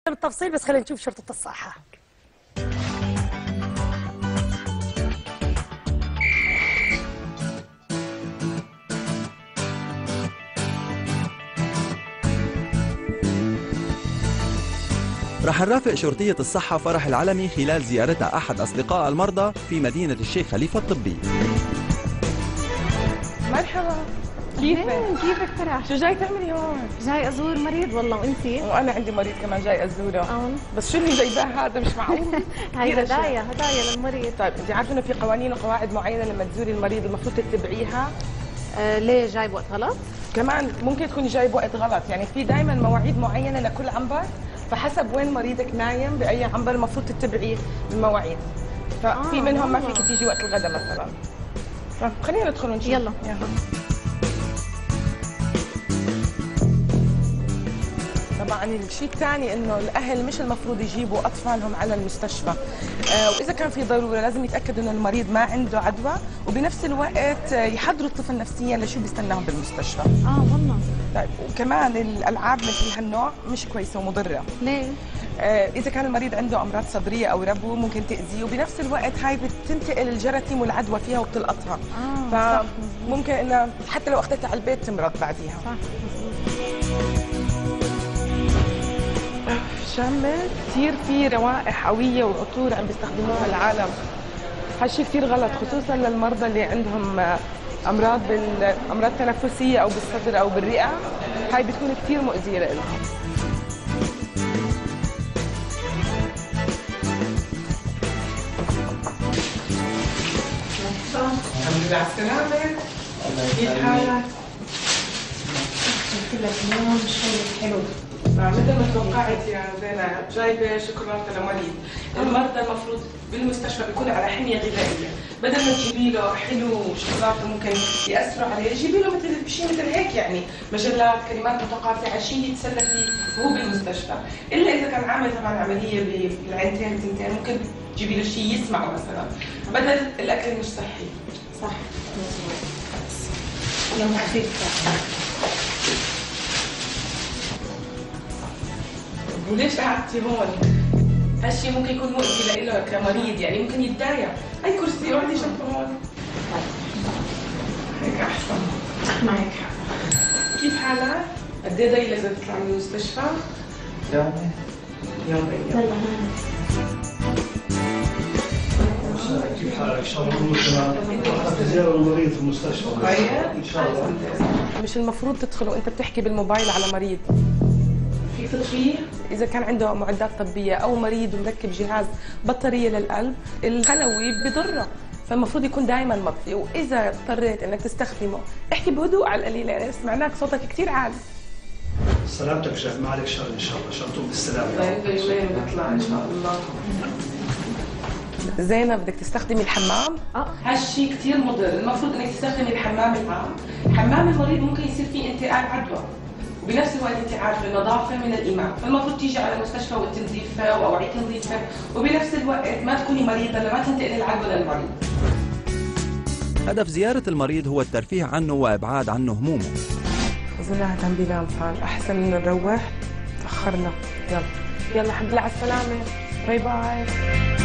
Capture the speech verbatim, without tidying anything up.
بالتفصيل، بس خلينا نشوف شرطة الصحة. رح نرافق شرطية الصحة فرح العلمي خلال زيارتها أحد أصدقاء المرضى في مدينة الشيخ خليفة الطبية. مرحبا، كيفك؟ كيفك فرح؟ شو جاي تعملي هون؟ جاي ازور مريض والله، وانتي؟ وانا عندي مريض كمان جاي ازوره. اه بس شو اللي جايباه هذا؟ مش معقول. هاي هدايا هدايا للمريض. طيب انت عارفه انه في قوانين وقواعد معينه لما تزوري المريض المفروض تتبعيها؟ آه ليه جاي بوقت غلط؟ كمان ممكن تكوني جاي بوقت غلط، يعني في دائما مواعيد معينه لكل عنبر، فحسب وين مريضك نايم باي عنبر المفروض تتبعي المواعيد. ففي آه منهم ما والله. فيك تيجي وقت الغداء مثلا. طيب خلينا ندخل ونشوف. يلا. يلا. طبعا الشيء الثاني انه الاهل مش المفروض يجيبوا اطفالهم على المستشفى، آه واذا كان في ضروره لازم يتاكدوا انه المريض ما عنده عدوى، وبنفس الوقت يحضروا الطفل نفسيا لشو بيستناهم بالمستشفى. اه والله. طيب وكمان الالعاب مثل هالنوع مش كويسه ومضره. ليه؟ آه اذا كان المريض عنده امراض صدريه او ربو ممكن تاذيه، وبنفس الوقت هاي بتنتقل الجراثيم والعدوى فيها وبتلقطها. اه فممكن انها حتى لو اخذتها على البيت تمرض بعديها. صح. شامة كثير في روائح قوية وعطور عم بيستخدموها العالم. هالشيء كثير غلط، خصوصا للمرضى اللي عندهم امراض بالامراض تنفسية او بالصدر او بالرئة، هاي بتكون كثير مؤذية لهم. الحمد لله على السلامة. كيف حالك؟ قلت لك اليوم شوي حلو. مثل ما توقعت يا زينب، جايبه شوكولاته لمريض. المرضى المفروض بالمستشفى بيكونوا على حميه غذائيه، بدل ما تجيبي له حلو وشوكولاته ممكن ياثروا عليه، جيبي له مثل شيء مثل هيك، يعني مجلات كلمات متقاطعه، شيء يتسلى فيه وهو بالمستشفى. الا اذا كان عامل طبعا عمليه بالعينتين تنتين ممكن تجيبي له شيء يسمعه مثلا، بدل الاكل مش صحي. صح يلا عافيك. وليش قعدتي هون؟ هالشيء ممكن يكون مؤذي لإله كمريض، يعني ممكن يتضايق. أي كرسي اقعدي جنب هون. هيك أحسن. معك حق. كيف حالك؟ قد إيه ضايلة إذا تطلع من المستشفى؟ يعني يلا يلا. كيف حالك؟ ان شاء الله كله تمام. رح زياره المريض في المستشفى. ان شاء الله. مش المفروض تدخلوا انت بتحكي بالموبايل على مريض. فيك تطفيه؟ اذا كان عنده معدات طبيه او مريض ومركب جهاز بطاريه للقلب، الخلوي بضره، فالمفروض يكون دائما مطفي، واذا اضطريت انك تستخدمه احكي بهدوء على القليل، يعني سمعناك صوتك كثير عالي. سلامتك شيخ، ما عليك شر ان شاء الله، ان شاء الله تكون بالسلامه. طيب يومين بيطلع ان شاء الله. زينب بدك تستخدمي الحمام؟ اه هالشيء كثير مضر، المفروض انك تستخدمي الحمام العام، حمام المريض ممكن يصير فيه انتقال عدوى، وبنفس الوقت انت عارفه النظافه من الايمان، فالمفروض تيجي على المستشفى والتنظيفها واوعيه تنظيفها، وبنفس الوقت ما تكوني مريضه لما تنتقل العدوى للمريض. هدف زيارة المريض هو الترفيه عنه وإبعاد عنه همومه. اظنها عم بينام، صار احسن نروح، تاخرنا. يلا يلا الحمد لله على السلامه، باي باي.